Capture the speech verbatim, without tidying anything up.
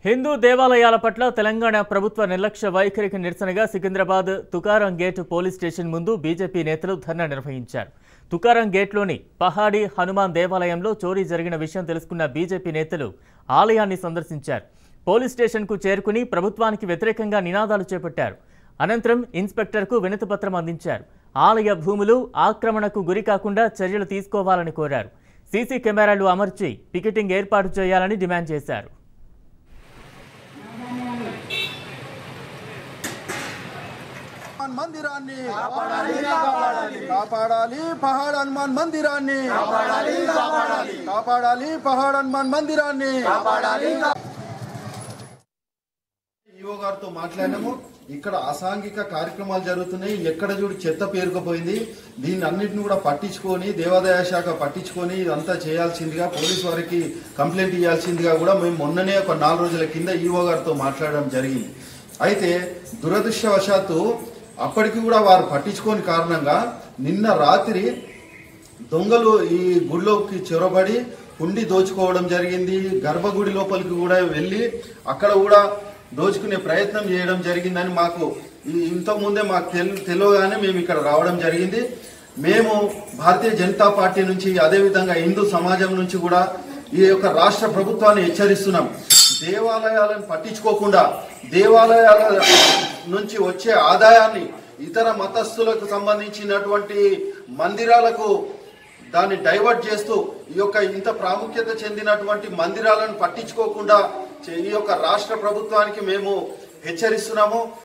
హిందూ దేవాలయాల పట్ల తెలంగాణ ప్రభుత్వ నిర్లక్ష్య వైఖరికి నిరసనగా Secunderabad Tukaram gate police station ముందు బీజేపీ నేతలు ధర్నా నిర్వహించారు. తుకారం గేట్లోని పహాడి హనుమాన్ దేవాలయంలో చోరీ జరిగిన విషయం తెలుసుకున్న బీజేపీ నేతలు ఆలయాన్ని సందర్శించారు. పోలీస్ స్టేషన్కు చేరుకుని ప్రభుత్వానికి వ్యతిరేకంగా నినాదాలు చేపట్టారు. అనంతరం ఇన్స్పెక్టర్కు వినతిపత్రం అందించారు. ఆలయ భూములు ఆక్రమణకు గురి కాకుండా చర్యలు తీసుకోవాలని కోరారు. సీసీ కెమెరాలు అమర్చి పికెటింగ్ ఏర్పాటు చేయాలని డిమాండ్ చేశారు. మందిరాన్ని కాపాడాలి, పహాడ్ హనుమాన్ మందిరాన్ని కాపాడాలి, పహాడ్ హనుమాన్ మందిరాన్ని ఈవో గారితో మాట్లాడినాము. ఇక్కడ అసాంఘిక కార్యక్రమాలు జరుగుతున్నాయి. ఎక్కడ చూడు చెత్త పేరుకుపోయింది. దీన్ని అన్నింటిని కూడా పట్టించుకొని దేవాదాయ శాఖ పట్టించుకొని ఇదంతా చేయాల్సిందిగా పోలీసు వారికి కంప్లైంట్ ఇవ్వాల్సిందిగా కూడా మేము మొన్ననే ఒక నాలుగు రోజుల కింద ఈవో గారితో మాట్లాడడం జరిగింది. అయితే దురదృష్టవశాత్తు అప్పటికి కూడా వారు పట్టించుకోని కారణంగా నిన్న రాత్రి దొంగలు ఈ గుడిలోకి చొరబడి హుండీ దోచుకోవడం జరిగింది. గర్భగుడి లోపలికి కూడా వెళ్ళి అక్కడ కూడా దోచుకునే ప్రయత్నం చేయడం జరిగిందని మాకు ఇంతకుముందే మాకు తెలియగానే మేము ఇక్కడ రావడం జరిగింది. మేము భారతీయ జనతా పార్టీ నుంచి అదేవిధంగా హిందూ సమాజం నుంచి కూడా ఈ యొక్క రాష్ట్ర ప్రభుత్వాన్ని హెచ్చరిస్తున్నాం. దేవాలయాలను పట్టించుకోకుండా దేవాలయాల నుంచి వచ్చే ఆదాయాన్ని ఇతర మతస్థులకు సంబంధించినటువంటి మందిరాలకు దాన్ని డైవర్ట్ చేస్తూ ఈ యొక్క ఇంత ప్రాముఖ్యత చెందినటువంటి మందిరాలను పట్టించుకోకుండా ఈ యొక్క రాష్ట్ర ప్రభుత్వానికి మేము హెచ్చరిస్తున్నాము.